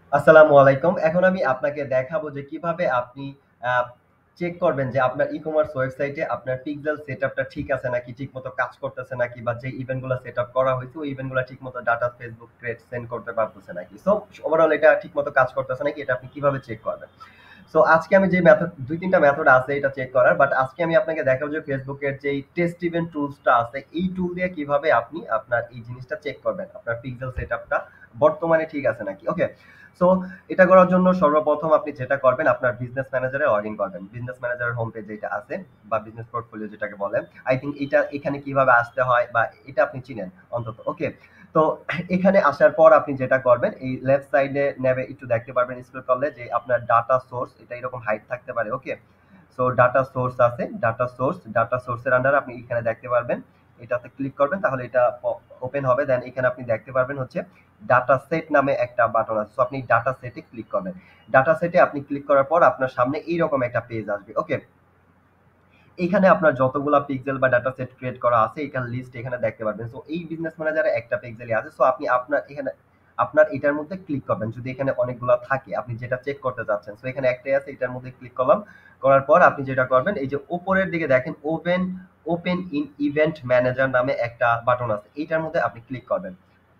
আসসালামু আলাইকুম। এখন আমি আপনাকে দেখাবো যে কিভাবে আপনি আ চেক করবেন যে আপনার ই-কমার্স ওয়েবসাইটে আপনার পিক্সেল সেটআপটা ঠিক আছে নাকি, ঠিকমতো কাজ করতেছে নাকি, বা যে ইভেন্ট গুলা সেটআপ করা হইছে ওই ইভেন্ট গুলা ঠিকমতো ডাটা Facebook ক্রেড সেন্ড করতে পারতেছে নাকি। সো ওভারঅল এটা ঠিকমতো কাজ করতেছে নাকি এটা আপনি কিভাবে চেক করবেন। সো আজকে আমি যে মেথড ২-৩ টা মেথড আছে এটা চেক করার। বাট আজকে আমি আপনাকে দেখাবো যে Facebook এর যেই টেস্ট ইভেন্ট টুলসটা আছে এই টুল দিয়ে কিভাবে আপনি আপনার এই জিনিসটা চেক করবেন। আপনার পিক্সেল সেটআপটা বর্তমানে ঠিক আছে নাকি। ওকে? সো এটা করার জন্য সর্বপ্রথম আপনি যেটা করবেন আপনার বিজনেস ম্যানেজারে লগইন করবেন। বিজনেস ম্যানেজারের হোম পেজ যেটা আছে বা বিজনেস পোর্টফোলিও যেটাকে বলে। আই থিংক এটা এখানে কিভাবে আসতে হয় বা এটা আপনি চিনেন অন্তত। ওকে? তো এখানে আসার পর আপনি যেটা করবেন এই লেফট সাইডে নেবে একটু দেখতে পারবেন স্ক্রল করলে যে আপনার ডাটা সোর্স এটা এরকম হাইট থাকতে পারে। ওকে? সো ডাটা সোর্স আছে, ডাটা সোর্সের আন্ডারে আপনি এখানে দেখতে পারবেন। এটাতে ক্লিক করবেন তাহলে এটা ওপেন হবে। দেন এখানে আপনি দেখতে পারবেন হচ্ছে ডাটা সেট নামে একটা বাটন আছে। সো আপনি ডাটা সেটে ক্লিক করবেন। ডাটা সেটে আপনি ক্লিক করার পর আপনার সামনে এইরকম একটা পেজ আসবে। ওকে? এখানে আপনার যতগুলা পিক্সেল বা ডাটা সেট ক্রিয়েট করা আছে এখানে লিস্ট এখানে দেখতে পারবেন। সো এই বিজনেস ম্যানেজারে একটা পিক্সেলই আছে। সো আপনি আপনার এখানে আপনার এটার মধ্যে ক্লিক করবেন। যদি এখানে অনেকগুলা থাকে আপনি যেটা চেক করতে চাচ্ছেন। সো এখানে একটাই আছে এটার মধ্যে ক্লিক করলাম। করার পর আপনি যেটা করবেন এই যে উপরের দিকে দেখেন ওপেন ইন ইভেন্ট ম্যানেজার নামে একটা বাটন আছে। এইটার মধ্যে আপনি ক্লিক করবেন।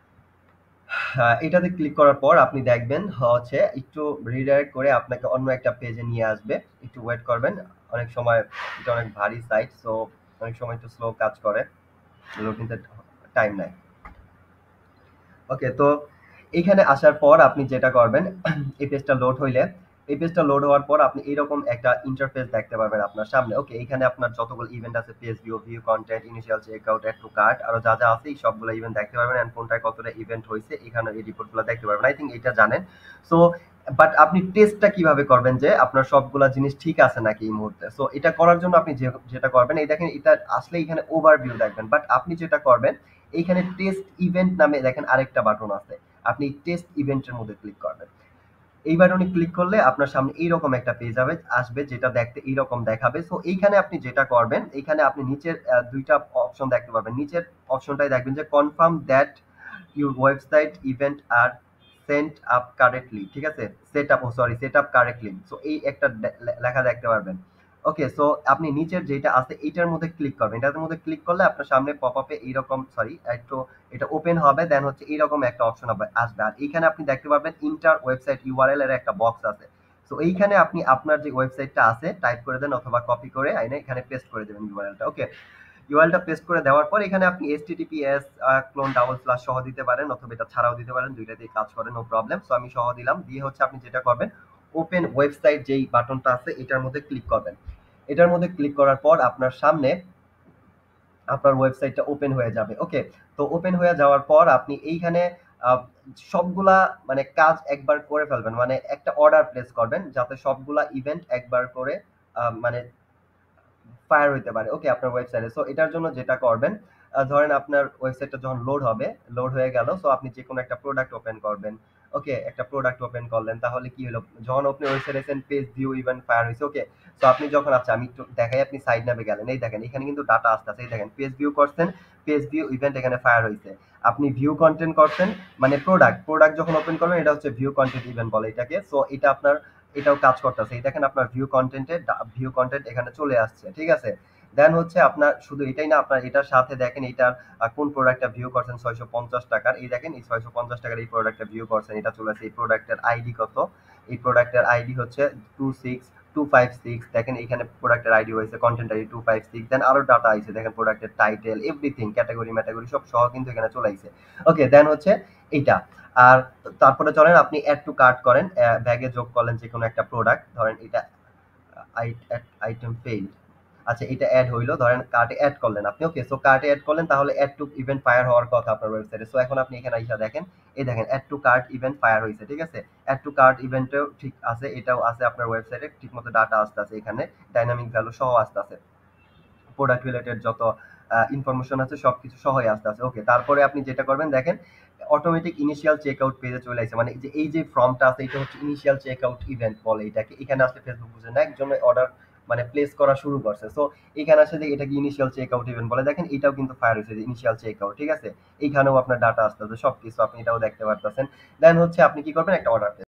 এটাতে ক্লিক করার পর আপনি দেখবেন হচ্ছে একটু রিডাইরেক্ট করে আপনাকে অন্য একটা পেজে নিয়ে আসবে। একটু ওয়েট করবেন। অনেক সময় এটা অনেক ভারী সাইট, সো অনেক সময় একটু স্লো কাজ করে। লোড নিতে টাইম নেয়। ওকে, তো এইখানে আসার পর আপনি যেটা করবেন এই পেজটা লোড হইলে এই পেজটা লোড হওয়ার পর আপনি এইরকম একটা ইন্টারফেস দেখতে পারবেন আপনার সামনে। ওকে, এখানে আপনার যতগুলো ইভেন্ট আছে page view, view content, initial checkout, add to cart আরো যা যা আছে এই সবগুলো ইভেন্ট দেখতে পারবেন এন্ড কোনটায় কতটা ইভেন্ট হয়েছে এখানে এই রিপোর্টগুলো দেখতে পারবেন। আই থিঙ্ক এটা জানেন। সো বাট আপনি টেস্টটা কিভাবে করবেন যে আপনার সবগুলা জিনিস ঠিক আছে নাকি এই মুহূর্তে। সো এটা করার জন্য আপনি যেটা করবেন এই দেখেন এটা আসলে এখানে ওভারভিউ দেখবেন। বাট আপনি যেটা করবেন এইখানে টেস্ট ইভেন্ট নামে দেখেন আরেকটা বাটন আছে। আপনি টেস্ট ইভেন্টের মধ্যে ক্লিক করবেন। এই বাটনে ক্লিক করলে আপনার সামনে এইরকম একটা পেজ আসবে যেটা দেখতে এইরকম দেখাবে। সো এইখানে আপনি যেটা করবেন এইখানে আপনি নিচের দুইটা অপশন দেখতে পারবেন। নিচের অপশনটাই দেখবেন যে confirm that your website event are sent up correctly. ঠিক আছে? Set up correctly. সো এই একটা লেখা দেখতে পারবেন। ওকে, সো আপনি নিচের যেটা আছে এইটার মধ্যে ক্লিক করবেন। এটার মধ্যে ক্লিক করলে আপনার সামনে পপ আপে এইরকম একটু এটা ওপেন হবে। দেন হচ্ছে এইরকম একটা অপশন আসবে। আর এইখানে আপনি দেখতে পাবেন ইন্টার ওয়েবসাইট ইউআরএল এর একটা বক্স আছে। সো এইখানে আপনি আপনার যে ওয়েবসাইটটা আছে টাইপ করে দেন অথবা কপি করে আইনে এখানে পেস্ট করে দেবেন ইউআরএলটা। ওকে, ইউআরএলটা পেস্ট করে দেওয়ার পর এখানে আপনি https ক্লোন ডাবল স্ল্যাশ সহ দিতে পারেন অথবা এটা ছাড়াও দিতে পারেন। দুইটাতেই কাজ করে, নো প্রবলেম। সো আমি সহ দিলাম। দিয়ে হচ্ছে আপনি যেটা করবেন ওপেন ওয়েবসাইট যেই বাটনটা আছে এটার মধ্যে ক্লিক করবেন। এটার মধ্যে ক্লিক করার পর আপনার সামনে আপনার ওয়েবসাইটটা ওপেন হয়ে যাবে। ওকে, তো ওপেন হয়ে যাওয়ার পর আপনি এইখানে সবগুলা মানে কাজ একবার করে ফেলবেন। মানে একটা অর্ডার প্লেস করবেন যাতে সবগুলা ইভেন্ট একবার করে মানে ফায়ার হইতে পারে। ওকে, আপনার ওয়েবসাইটে। সো এটার জন্য যেটা করবেন ধরেন আপনার ওয়েবসাইটটা যখন লোড হবে, লোড হয়ে গেল। সো আপনি যেকোনো একটা প্রোডাক্ট ওপেন করবেন। ওকে, একটা প্রোডাক্ট ওপেন করলেন তাহলে কি হলো যখন আপনি ওয়েবসাইটে এসেন পেজ ভিউ ইভেন্ট ফায়ার হইছে। ওকে, সো আপনি যখন আচ্ছা আমি একটু দেখাই আপনি সাইড ন্যাবে গেলেন। এই দেখেন এখানে কিন্তু ডাটা আসতেছে। এই দেখেন পেজ ভিউ করছেন, পেজ ভিউ ইভেন্ট এখানে ফায়ার হইছে। আপনি ভিউ কন্টেন্ট করছেন মানে প্রোডাক্ট যখন ওপেন করবেন এটা হচ্ছে ভিউ কন্টেন্ট ইভেন্ট বলে এটাকে। সো এটা আপনার এটাও কাজ করতেছে। এই দেখেন আপনার ভিউ কন্টেন্ট এখানে চলে আসছে। ঠিক আছে? দেন হচ্ছে আপনার শুধু এটাই না আপনার এটার সাথে দেখেন এটার কোন প্রোডাক্টটা ভিউ করছেন 650 টাকার। এই দেখেন এই 650 টাকার এই প্রোডাক্টটা ভিউ করছেন এটা চলে আসে। এই প্রোডাক্টের আইডি কত? এই প্রোডাক্টের আইডি হচ্ছে 26256। দেখেন এখানে প্রোডাক্টের আইডি হয়েছে কন্টেন্ট আইডি 256। দেন আরো ডাটা আইছে দেখেন প্রোডাক্টের টাইটেল এভরিথিং ক্যাটাগরি ম্যাটাগরি সব সহ কিন্তু এখানে চলে আইছে। ওকে, দেন হচ্ছে এইটা। আর তারপরে চলেন আপনি অ্যাড টু কার্ট করেন। ব্যাগে যোগ করলেন যে কোনো একটা প্রোডাক্ট ধরেন এটা আইটেম ফেইল্ড। আচ্ছা এটা এড হইলো ধরেন কার্টে এড করলেন আপনি। ওকে, সো কার্টে এড করলেন তাহলে এড টু ইভেন্ট ফায়ার হওয়ার কথা আপনার ওয়েবসাইটে। সো এখন আপনি এখানে আইসা দেখেন এই দেখেন add to cart event fire হইছে। ঠিক আছে? এড টু কার্ট ইভেন্টেও ঠিক আছে, এটাও আছে আপনার ওয়েবসাইটে ঠিকমতো ডাটা আসতে আছে এখানে ডাইনামিক ভ্যালু সহ আসতে আছে। প্রোডাক্ট রিলেটেড যত ইনফরমেশন আছে সবকিছু সহই আসতে আছে। ওকে, তারপরে আপনি যেটা করবেন দেখেন অটোমেটিক ইনিশিয়াল চেকআউট পেজে চলে আসছে। মানে এই যে ফর্মটা আছে এটা হচ্ছে ইনিশিয়াল চেকআউট ইভেন্ট বলে এটাকে। এখানে আসলে ফেসবুক বুঝে না একজন অর্ডার মানে প্লেস করা শুরু করছে। সো এখানে আসলে এটাকে ইনিশিয়াল চেকআউট ইভেন্ট বলে। দেখেন এটাও কিন্তু ফায়ার হয়েছে যে ইনিশিয়াল চেকআউট। ঠিক আছে? এইখানেও আপনার ডাটা আসতে আছে সবকিছু আপনি এটাও দেখতে পারতেছেন। দেন হচ্ছে আপনি কি করবেন একটা অর্ডার